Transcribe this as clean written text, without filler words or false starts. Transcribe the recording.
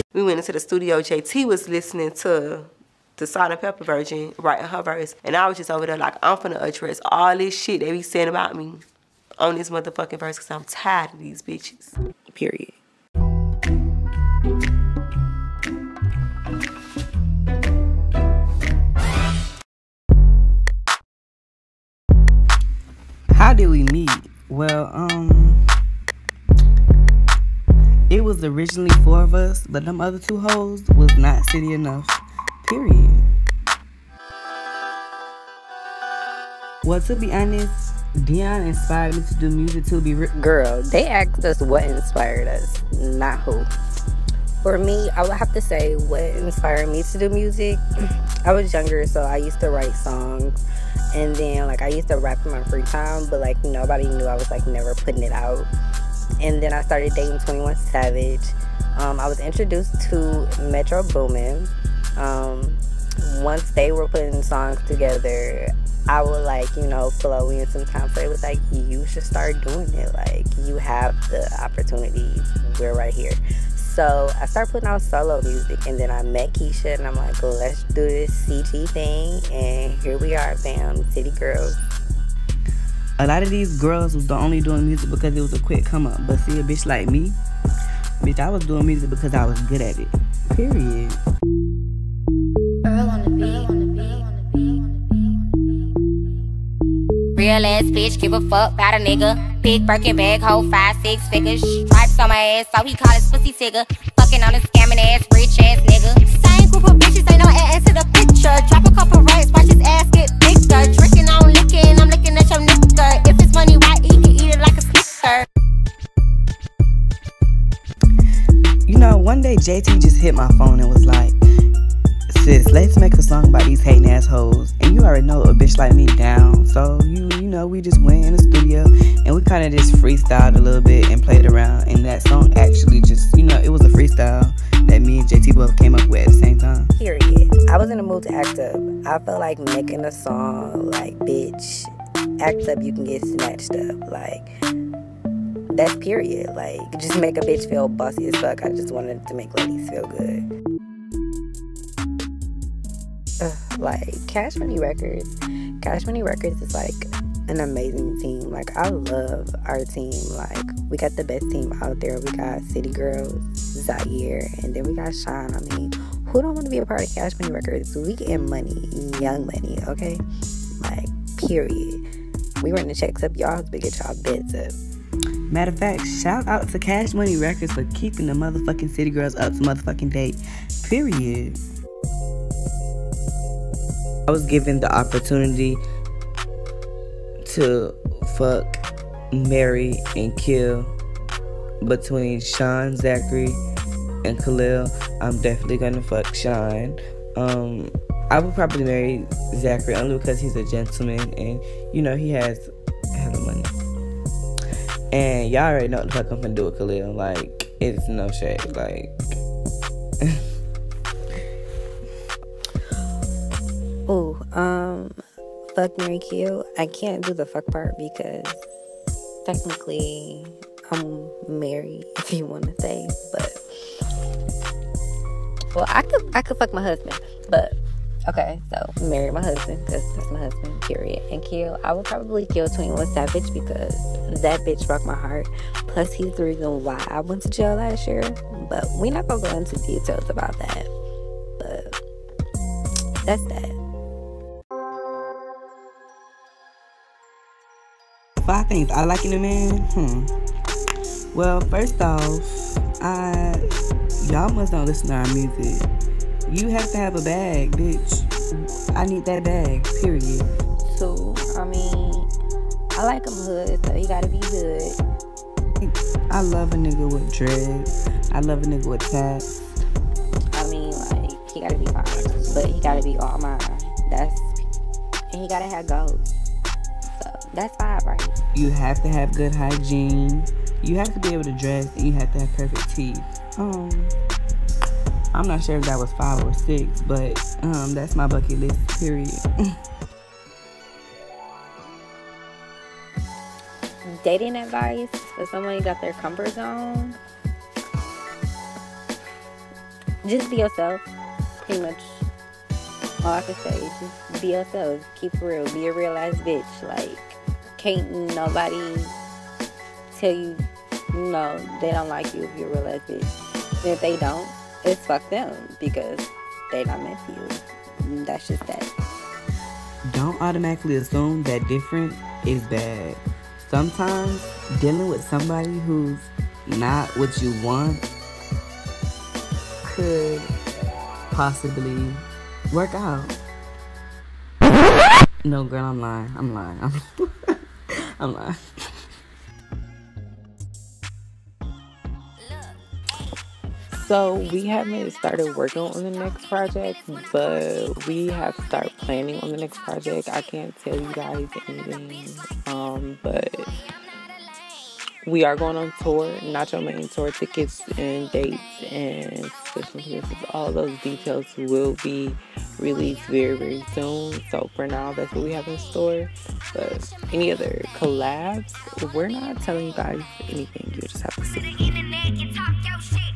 We went into the studio. JT was listening to the Salt and Pepper version, writing her verse. And I was just over there like, I'm finna address all this shit they be saying about me on this motherfucking verse because I'm tired of these bitches. Period. How did we meet? Well, it was originally 4 of us, but them other 2 hoes was not city enough. Period. Well, to be honest, Dion inspired me to do music to be Girl, they asked us what inspired us, not who. For me, I would have to say what inspired me to do music. I was younger, so I used to write songs. And then, like, I used to rap in my free time, but, like, nobody knew I was, like, never putting it out. And then I started dating 21 Savage. I was introduced to Metro Boomin. Once they were putting songs together, I would, like, you know, flow in sometimes. So it was like, you should start doing it. Like, you have the opportunity. We're right here. So I started putting out solo music, and then I met Keisha, and I'm like, well, let's do this CT thing, and here we are, fam, City Girls. A lot of these girls was only doing music because it was a quick come up, but see, a bitch like me, bitch, I was doing music because I was good at it. Period. Earl on the beat. Real ass bitch, give a fuck about a nigga. Big Birkin bag, hold 5-6 figures. Stripes on my ass, so he call his pussy tigger. Fucking on a scamming ass, rich ass nigga. Same group of bitches, ain't no ass to the picture. Drop a couple racks, watch his ass get bigger. Drinking on licking, I'm looking at your nigga. If it's money, why he can eat it like a snicker? You know, one day JT just hit my phone and was like, sis, let's make a song about these hating assholes. And you already know a bitch like me down. So, you know, we just went in the studio and we kind of just freestyled a little bit and played around. And that song actually just, you know, it was a freestyle that me and JT both came up with at the same time. Period. I was in the mood to act up. I felt like making a song like, bitch, act up, you can get snatched up. Like, that's period. Like, just make a bitch feel bossy as fuck. I just wanted to make ladies feel good. Like, Cash Money Records is like an amazing team. Like, I love our team. Like, we got the best team out there. We got City Girls, Zaire, and then we got Sean. I mean, who don't want to be a part of Cash Money Records? We getting money, young money, okay? Like, period. We running the checks up y'all's, but get y'all bids up. Matter of fact, shout out to Cash Money Records for keeping the motherfucking City Girls up to motherfucking date. Period. I was given the opportunity to fuck, marry, and kill between Sean, Zachary, and Khalil. I'm definitely gonna fuck Sean. I would probably marry Zachary only because he's a gentleman and, you know, he has hella money. And y'all already know what the fuck I'm gonna do with Khalil. Like, it's no shade. Like, ooh, fuck, marry, kill. I can't do the fuck part because technically I'm married, if you want to say. But, well, I could fuck my husband, but okay, so marry my husband because that's my husband, period. And kill, I would probably kill 21 Savage because that bitch broke my heart. Plus, he's the reason why I went to jail last year. But we're not gonna go into details about that. But that's that. 5 things I like in a man. Well, first off, y'all must don't listen to our music. You have to have a bag, bitch. I need that bag, period. So, I mean, I like him hood, so he gotta be hood. I love a nigga with dreads. I love a nigga with tats. I mean, like, he gotta be fine, but he gotta be all mine. And he gotta have goals. So, that's 5, right? You have to have good hygiene. You have to be able to dress, and you have to have perfect teeth. I'm not sure if that was 5 or 6, but that's my bucket list, period. Dating advice for someone who got their comfort zone. Just be yourself. Pretty much all I can say. Just be yourself. Keep it real. Be a real ass bitch. Like, can't nobody tell you, no, they don't like you if you're a real ass bitch. And if they don't, it's fuck them because they not meant for you. That's just that. Don't automatically assume that different is bad. Sometimes dealing with somebody who's not what you want could possibly work out. No, girl, I'm lying. I'm lying. So we haven't started working on the next project, but we have started planning on the next project. I can't tell you guys anything, but we are going on tour. Nacho Main tour tickets and dates and special appearances. All those details will be released very, very soon. So for now, that's what we have in store. But any other collabs, we're not telling you guys anything. You just have to see.